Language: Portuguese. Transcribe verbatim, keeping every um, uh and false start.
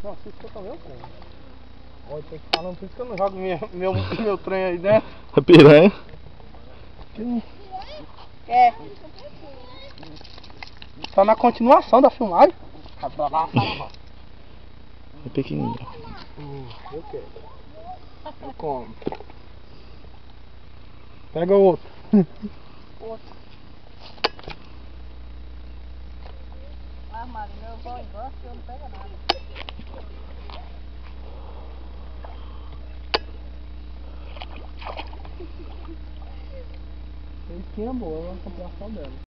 Nossa, isso que eu também eu como. Olha, tô te falando, por isso que eu não jogo minha, meu, meu trem aí dentro. A piranha? É. Só na continuação da filmagem. Vai pra lá, saravá. É pequenininho. Hum, eu quero. Eu como. Pega outro. Outro. Ah, Mari, meu pão engrossa e eu não pego nada. Tem esquina boa, eu vou comprar só dela.